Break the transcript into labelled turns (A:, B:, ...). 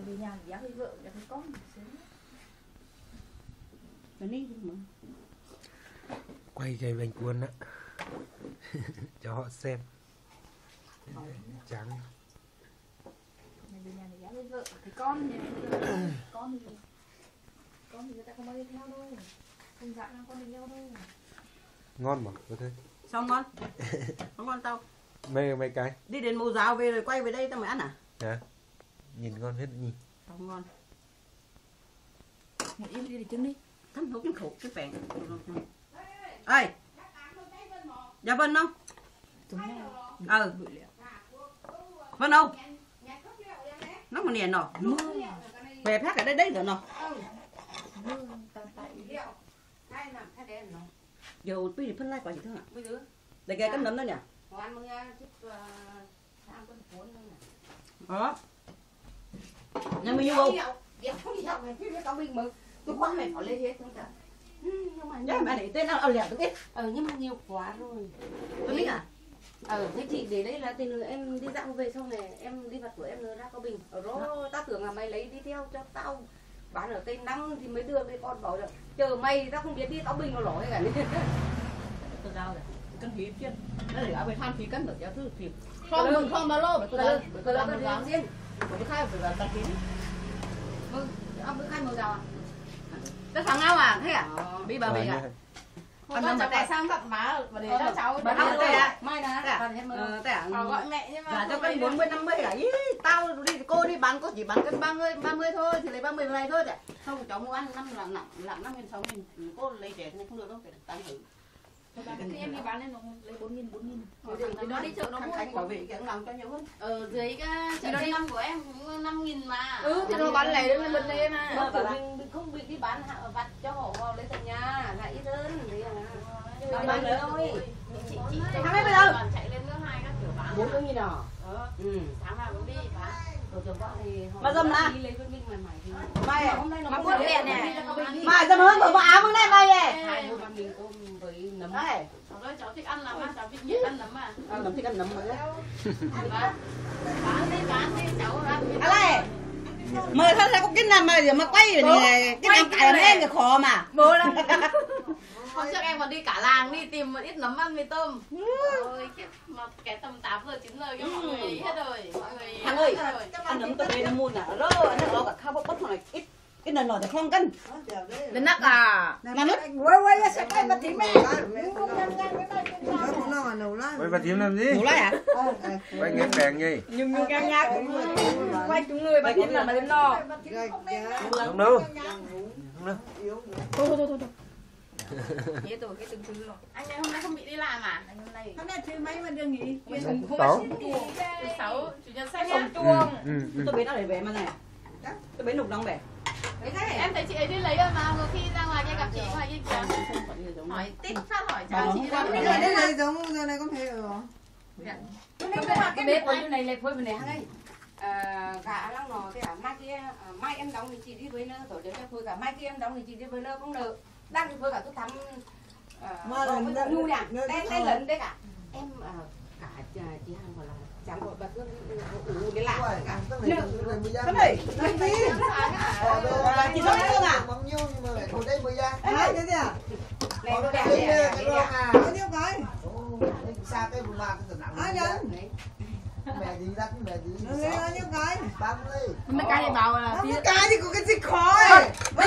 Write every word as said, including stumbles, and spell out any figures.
A: mày về nhà giá với vợ giá với con
B: cái ní mà
C: quay cây bánh cuốn á cho họ xem trắng.
A: mày về nhà thì giá với vợ thì con thì con thì con thì người ta không bao đi theo đâu, không dặn con đi theo đâu.
C: Ngon mà có thế.
B: sao ngon không ngon tao
C: Mấy mấy cái
B: đi đến mù giáo về rồi quay về đây tao mới ăn à?
C: Hả? Nhìn ngon hết nhìn.
B: Không ngon.
A: Một im đi để trứng đi.
B: Thăm nấu cái khổ cái phèn. Ơi. Dạ Vân không? Ừ. Vân không? Nó mà nền nọ. Về phát ở đây đấy rồi nọ. Giờ bây giờ phân lai quả gì thương ạ? Bây giờ. Để cái cân nấm đó nhỉ? Đó. Nhà mình như không?
D: Tôi khoan mày bỏ lên hết không cả.
B: Nhưng mà mẹ này tên nào lẻ tôi biết.
D: Ờ nhưng mà nhiều quá rồi.
B: Tôi biết à?
D: Ờ thế chị để đây là tiền em đi dạo về sau này em đi vật của em ra Cao Bình. Ở đó tao tưởng là mày lấy đi theo cho tao bán ở cây năng thì mới đưa cái con bảo là chờ mày tao không biết đi Cao Bình nó lỗi cả nên.
B: Tôi giao rồi. Cân phí chuyên. Nó để ở bên than phí cân được giáo thứ phí. Không mừng không bao lô bởi tôi làm bởi tôi làm một giáo riêng. Bởi tôi khai phải là cân phí.
D: Vâng, ông cứ khai màu giàu à?
B: Nó thằng nào à? Thế à? Bị bà mình à?
A: Hôm nay cháu tại sao gặp má và để cho cháu
B: bà ăn đây à?
D: Mai nè,
B: Tại à?
A: Bảo gọi mẹ nhưng mà
B: dạ cho cân bốn mươi năm mươi cả. Ý, tao đi cô đi bán cô chỉ bán cân ba mươi ba mươi thôi thì lấy ba mươi này thôi đấy. Không cháu mua ăn năm là nặng nặng năm nghìn sáu nghìn cô lấy rẻ thì không được đâu phải tăng thử.
A: khi em đi bán lên nó lấy bốn nghìn bốn nghìn.
D: Thì nó đi chợ nó mua
B: Khánh bảo vệ cái lòng cho nhiều hơn.
D: ở dưới cái chợ Tây Năm của em cũng năm nghìn mà.
A: Ừ thì nó bán lẻ đến bên đây mà.
D: Nó kiểu mình, mình không bị đi bán hạ vặt cho họ vào lấy tận nhà là ít hơn thì là bán nữa thôi. Chị chị
B: Thằng ấy bây giờ
D: chạy lên nước hai các kiểu bán
B: bốn mươi nghìn à?
D: Ừ tháng nào cũng đi bán. Rồi chồng bọn thì họ
B: mà dâm là
D: đi lấy con mình mày mày thì
B: mai à?
D: hôm nay nó
A: Mà
D: không
A: buôn
D: biết
A: tiền
D: nè.
B: Mai dâm hơn của áo hôm nay mai nè.
D: Hai hôm ăn mình tôm với nấm.
B: Đây.
D: Cháu cháu thích ăn lắm á, cháu thích nhiệt ăn lắm à.
B: Ăn nấm thích ăn nấm mà đấy.
D: Bán đi bán đi cháu ăn.
B: À này. Mời thôi có cái nào mà giờ mà quay rồi này cái nào cải làm em thì khó mà.
A: Bố là
D: Hôm trước em còn đi cả làng đi tìm một ít nấm ăn với tôm. Ôi cái mà cái tầm tám giờ chín giờ cái mọi người ý hết rồi. Mọi người
B: Thằng ơi, ăn nấm tôi đây nó mua nè. Rồi nó cả khao bốc bốc này ít cái nền nổi thì không cân.
A: đến nắp à.
B: Là mất.
C: Quay bà tím làm gì?
B: Ngủ lại à?
C: Quay nghe bèn gì?
A: Nhưng nhưng gang nhạc quay chúng người bà tím là bà tím no.
C: Không đâu. Không đâu.
A: Thôi thôi thôi thôi. Thế tôi cái từng thứ rồi.
D: Anh này hôm nay không bị đi làm à?
A: Anh hôm nay
E: Hôm nay thứ mấy mà được nghỉ?
A: không không
C: Sáu.
D: Thứ sáu chủ nhật sách
A: không
D: nhá.
A: chuông.
C: Ừ, ừ.
B: Tôi biết nó để về mà này. Tôi biết nục đóng về.
D: Em thấy chị ấy đi lấy rồi mà vừa khi ra ngoài kia gặp chị ngoài kia kìa. Hỏi tích phát hỏi chào chị
B: Ờ,
D: đang
E: Cái
D: đi
E: này
D: lấy.
E: này giống giờ này có thể ở.
D: Cái bếp ở này lệch với bên này hay. Cả lăng nò thế à, mai kia mai em đóng thì chị đi với nó tổ chức cho tôi cả mai kia em đóng thì chị đi với nó không được. Đang thì với cả tôi thắm ngu nhỉ, đây đây lần đấy cả. Em cả chị Hằng gọi là chẳng gọi bà cứ ủ cái lạ cả.
B: Cái này. Chị nói không à?
E: Bao nhiêu nhưng mà lại ngồi đây mới ra. Ai thế à?
D: Này nó đẹp
E: Đây
D: đẹp
E: cái
D: đẹp.
E: rong à. Bao nhiêu cái?
F: Xa cái vùng mà cái tầng nặng.
E: Ai nhận?
F: Mẹ gì ra cái mẹ gì.
E: Nó lấy bao nhiêu cái?
F: ba mươi.
A: mấy cái này bảo là
E: Cái gì có cái gì khó ấy.